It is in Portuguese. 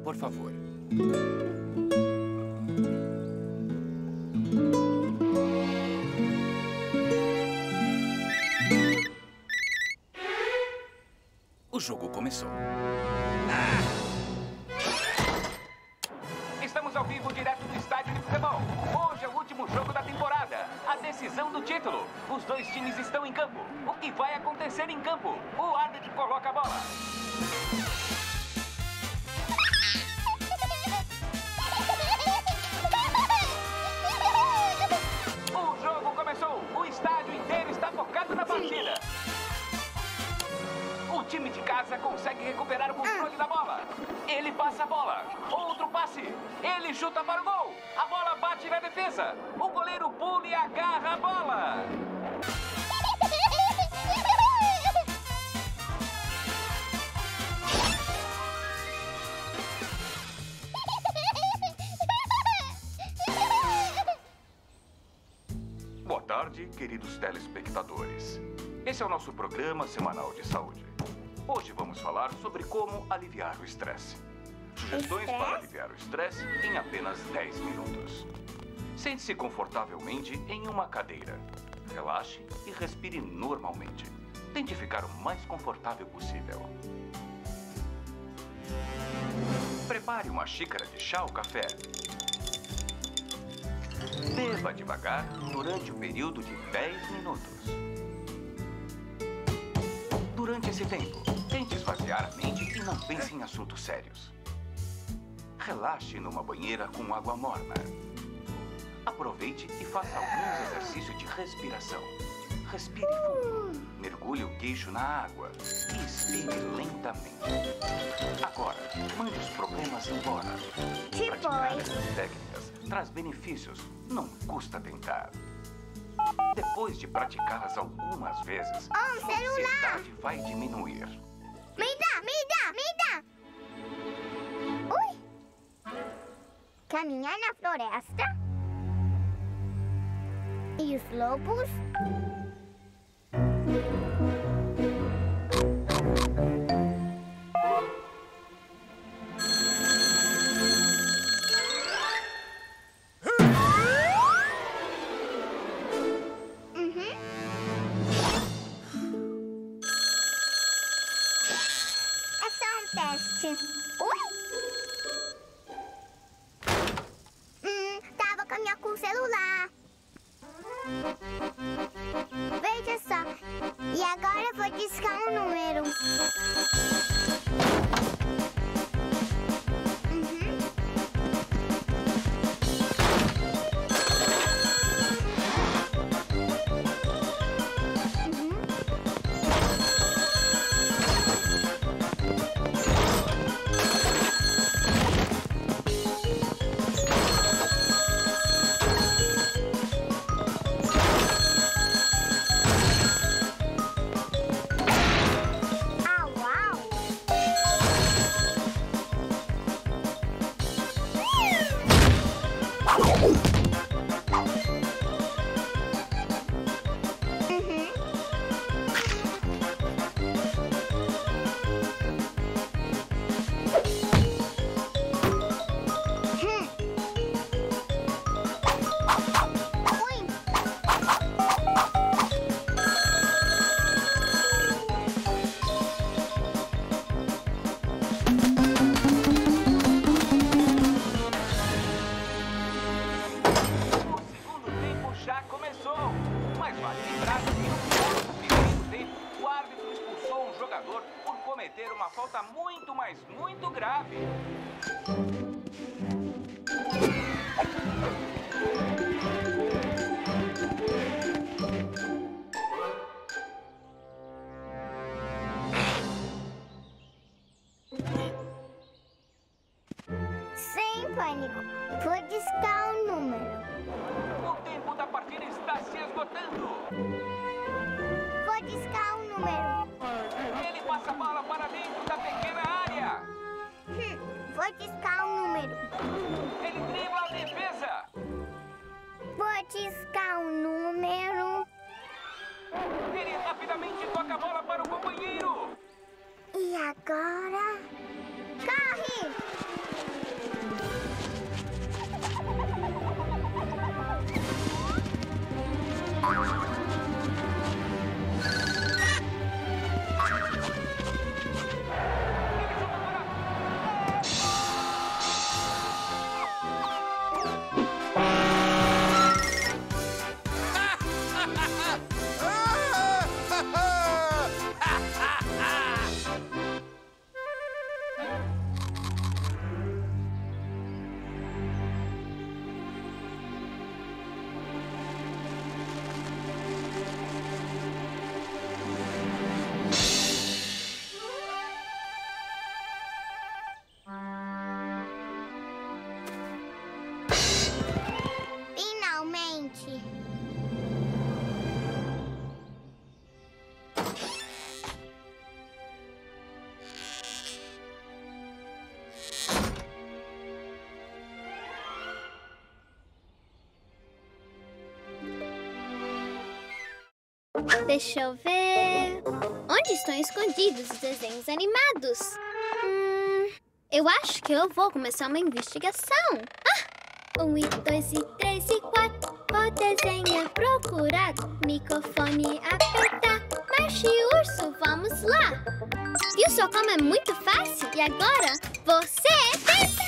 por favor. O jogo começou. Estamos ao vivo direto do estádio de futebol. Hoje é o último jogo da temporada. A decisão do título. Os dois times estão em campo. O que vai acontecer em campo? O árbitro coloca a bola. O jogo começou. O estádio inteiro está focado na partida. O time de casa consegue recuperar o controle da bola. Ele passa a bola. Outro passe. Ele chuta para o gol. A bola bate na defesa. O goleiro pula e agarra a bola. Boa tarde, queridos telespectadores. Esse é o nosso programa semanal de saúde. Hoje vamos falar sobre como aliviar o estresse. Sugestões para aliviar o estresse em apenas 10 minutos. Sente-se confortavelmente em uma cadeira. Relaxe e respire normalmente. Tente ficar o mais confortável possível. Prepare uma xícara de chá ou café. Beba devagar durante o período de 10 minutos. Durante esse tempo, tente esvaziar a mente e não pense em assuntos sérios. Relaxe numa banheira com água morna. Aproveite e faça alguns exercícios de respiração. Respire fundo. Mergulhe o queixo na água e expire lentamente. Agora, mande os problemas embora. Praticar essas técnicas traz benefícios, não custa tentar. Depois de praticá-las algumas vezes, a ansiedade vai diminuir. Me dá! Ui! Caminhar na floresta? E os lobos? Tava caminhando com o celular. Veja só. E agora eu vou discar um número. Mas vale lembrar que no primeiro tempo, o árbitro expulsou um jogador por cometer uma falta muito grave. Sem pânico. Vou discar o número. O tempo da partida está se esgotando. Vou discar o número. Ele passa a bola para dentro da pequena área. Vou discar o número. Ele dribla a defesa. Vou discar o número. Ele rapidamente toca a bola para o companheiro. E agora... Corre! Finalmente. Deixa eu ver... Onde estão escondidos os desenhos animados? Eu acho que eu vou começar uma investigação. 1 e 2 e 3 e 4. O desenho é procurado. Microfone apertar. Marcha e urso, vamos lá. Viu só como é muito fácil? E agora, você tem